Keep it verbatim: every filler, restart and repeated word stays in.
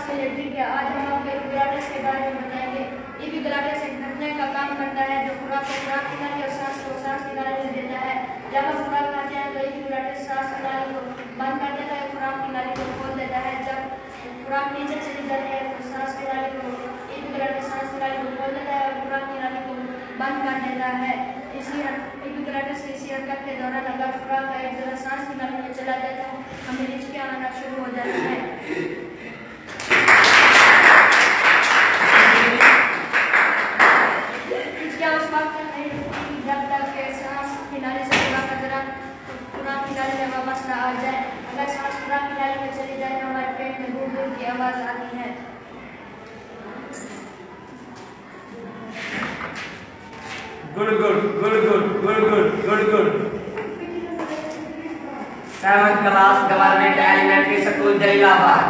کے لیے ٹھیک ہے۔ آج ہم آپ کو ایپیگلاٹس کے بارے میں بتائیں گے۔ ایپیگلاٹس ایک ڈھکنے کا کام کرتا ہے جو خوراک کو خوراک کی نالی اور سانس کو سانس کی نالی میں دیتا ہے۔ جب ہم خوراک کھاتے ہیں تو ایپیگلاٹس سانس کی نالی کو بند کر دیتا ہے، خوراک کی نالی کو کھول دیتا ہے۔ جب خوراک نیچے چلی جاتی ہے تو سانس کی نالی کو ایپیگلاٹس سانس کی نالی کو کھول دیتا ہے اور خوراک کی نالی کو بند کر دیتا ہے۔ اسی ایپیگلاٹس کی اسی حرکت کے دوران اگر خوراک کا ایک ذرا سانس کی نالی میں چلا جائے تو ہمیں ہچکیاں آنا شروع ہو جاتی ہیں۔ ہچکیاں اس وقت تک نہیں رکتی جب تک کہ سانس کی نالی سے خوراک کا ذرا خوراک کی نالی میں واپس نہ آ جائے۔ اگر سانس خوراک کی نالی میں چلی جائے تو ہمارے پیٹ میں گڑ گڑ کی آواز آتی ہے۔ Good, good, good, good, good, good, good, good. Seventh class Government Elementary School, Jalilabad.